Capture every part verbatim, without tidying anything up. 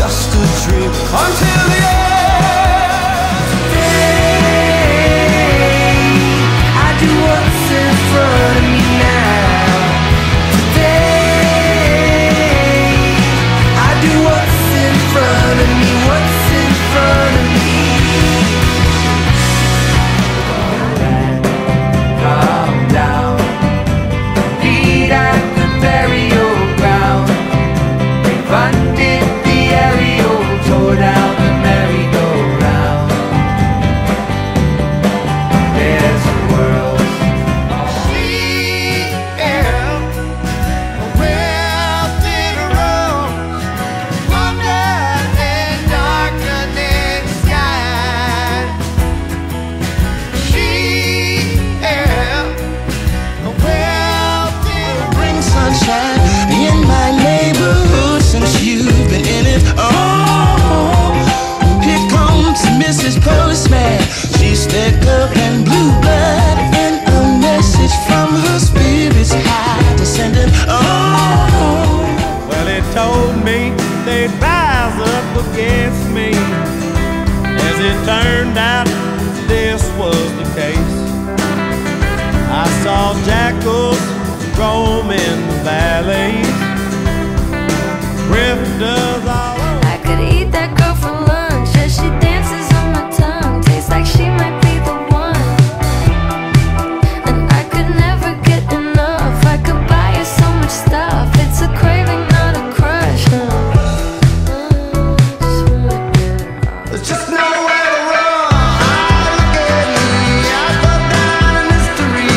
just a dream until the end. I do what's in front of me now. Today I do what's in front of me. What's in front of me? Calm down. Feet at the burial ground. They funded the aerial, tore down the merry-go-round. There's a world. Sleep wealth in a rose, wonder and darkening sky. Sheep wealth in a bring sunshine in my neighborhood since you've been in it. Oh, here comes Missus Postman. She's thick up and blue blood, and a message from her spirit's high descending. Oh, well, it told me they'd rise up against me. As it turned out, this was the case. I saw jackals roaming the valleys, grifters all over. I could eat that girl for lunch as she dances on my tongue. Tastes like she might be the one, and I could never get enough. I could buy her so much stuff. It's a craving, not a crush. Uh, just wanna get her off. There's just nowhere to run. Look at me, I fell down in mystery.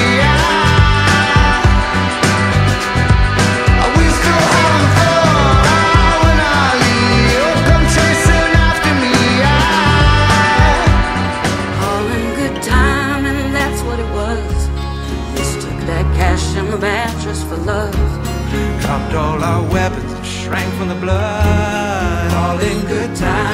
Are we still having fun? When I leave, come chasing after me. All in good time, and that's what it was. Mistook that cash in the mattress for love. Dropped all our weapons and shrank from the blood. All in good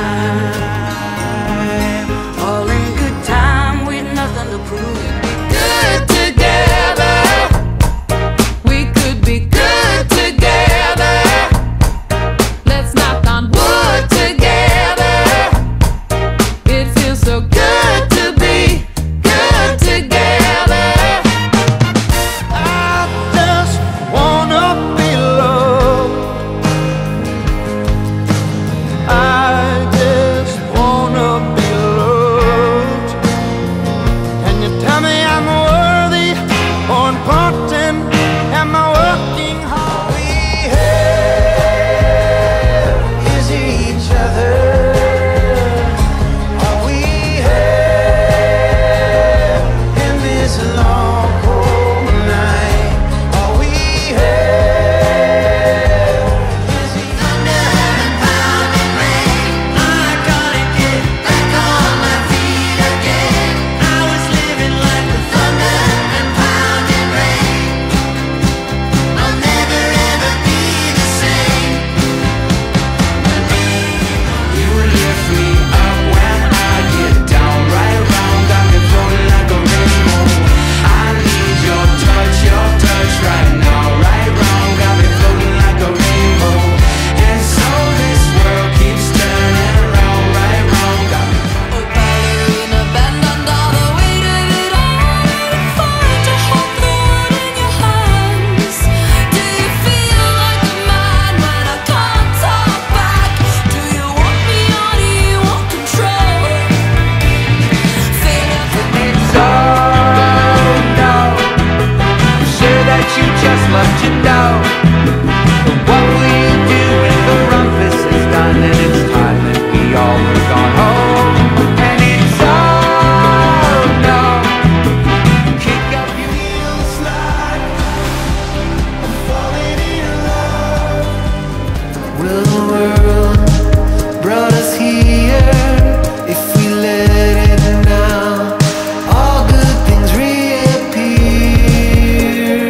time. All in good time, with nothing to prove. Good together. We could be good together. Let's knock on wood together. It feels so good to be good together. I just wanna be loved. I just wanna be loved. Can you tell me I'm worthy or important? Am I working hard? All we have is each other. All we have in this long cold night. All we have is each thunder and pounding rain. I gotta get back on my feet again. I was living like the thunder and pounding rain. I'll never ever be the same. You lift me up when I get down, right around, got me floating like a rainbow. I need your touch, your touch right now, right round, got me floating like a rainbow. And so this world keeps turning around, right round, got me. A ballerina bend under the weight of it all. Find to hold the world in your hands. Do you feel like a man when I can't talk back? Do you want me or do you want control? Feel like So no, I'm sure that you just left your know. But what will you do when the rumpus is done and it's time that we all have gone home? And it's so no, kick up your heels like I'm falling in love. Will the world brought us here if we let it now? All good things reappear.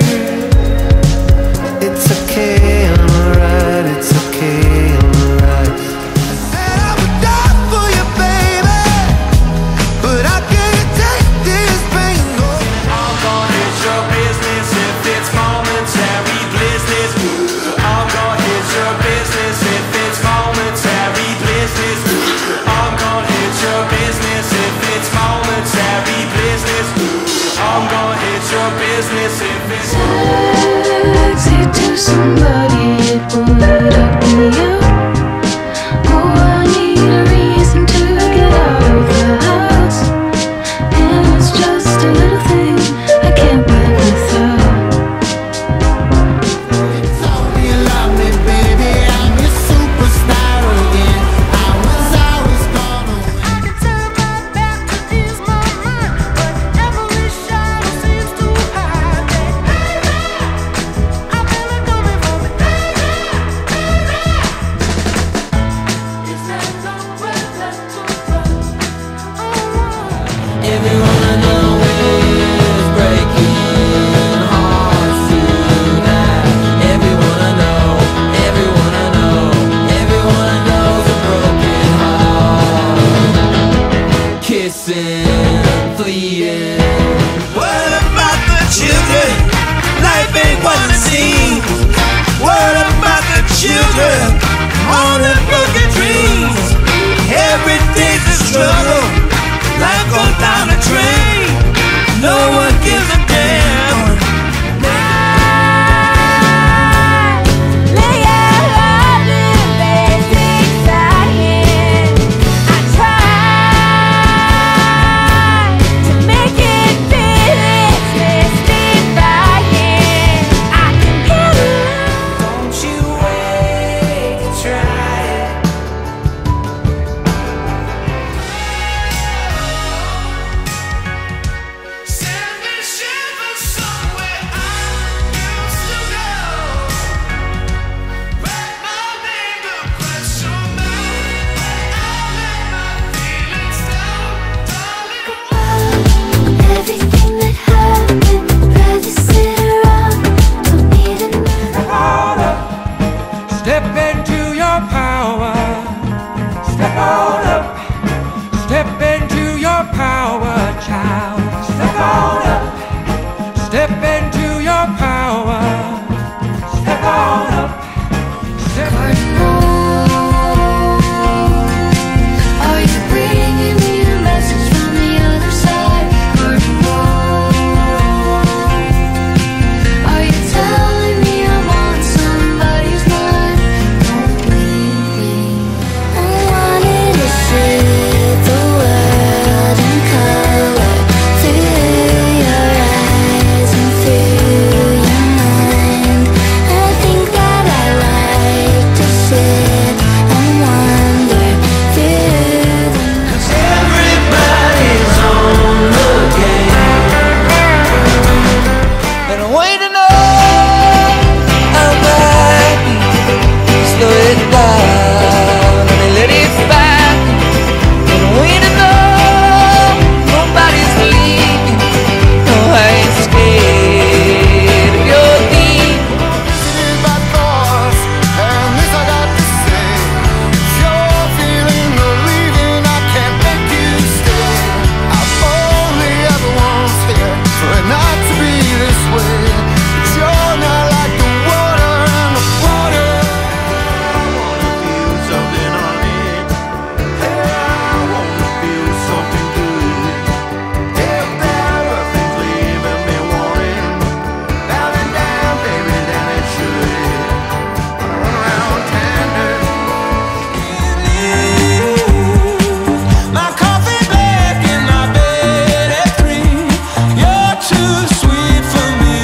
It's okay, I'm alright. It's okay, I'm alright. And I would die for you, baby, but I can't take this pain. I'm gonna hit your business if it's momentary bliss. I'm gonna hit your business if it's momentary. somebody, it would have been you. Oh, I need a reason to get out of the house, and it's just a little thing I can't live without. Tell me you love me, baby, I'm your superstar again. I was always gonna win. I can turn my back to ease my mind, but every shadow seems to hide me. I feel it coming from me. Is there nowhere left to run? Oh, Everyone I know is breaking hearts tonight. Everyone I know, everyone I know, everyone I know's a broken heart. Kissing, fleeing. What about the children? Life ain't what it seems. What about the children? All the broken dreams. Every day's a struggle. Life goes down a drain. No one gives a damn. lay out all the basics I hid. I tried to make it fit, it's mystifying. I can get along. Don't you wait to try it. Send me shivers somewhere I used to go. Write my name across your mind. I'll let my feelings down, darling. Everything that happened, rather sit around. Don't need another. Step into your power. Step on up. Step into your power, child. Step on up. Step into your power. Step on up. Step Are you bringing me a message from the other side? Curtain wall. Are you telling me I'm on somebody's mind? Don't leave me. I wanted to see the world in color through your eyes and through your mind. I think that I like to sit and wonder through the night. Everybody's on the game, and I wait to know how might be. Slow it down and let it back. And I wait to know nobody's leaving. No, I ain't scared of your deep. Visited by thoughts, and this I got to say. If you're feeling the leaving, I can't make you stay. I've only ever once here for it not to be this way. But you're not like the water and the water. I wanna feel something on it. I wanna feel something good. If there are things leaving me wanting, bowing down, baby, then it should. Wanna run around tender. My coffee black and my bed at three. You're too sweet for me.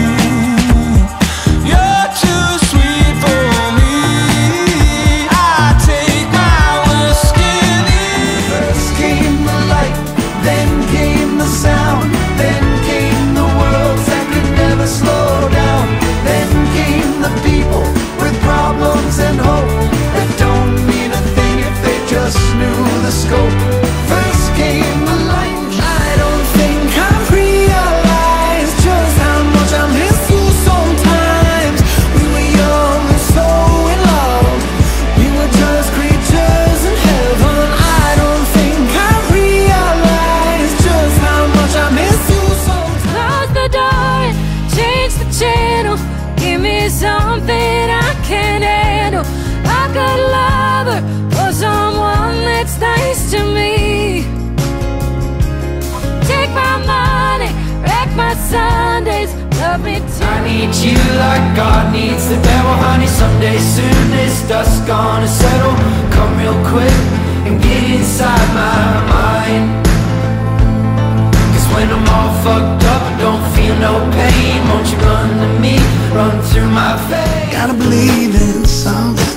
You're too sweet for me. I take my whiskey. First came the light, then came the sound, then came the worlds that could never slow down. Then came the people with problems and hope that don't mean a thing if they just knew the scope. First came the light. I don't think I've realized just how much I miss you sometimes. We were young and so in love. We were just creatures in heaven. I don't think I've realized just how much I miss you sometimes. Close the door and change the channel. Give me something I can handle. Like a lover or someone that's nice to me. Take my money, wreck my Sundays, love me too. I need you like God needs the devil, honey. Someday soon this dust's gonna settle. Come real quick and get inside my mind. Cause when I'm all fucked up, I don't feel no pain. Won't you run to me, run through my veins? Gotta believe in something.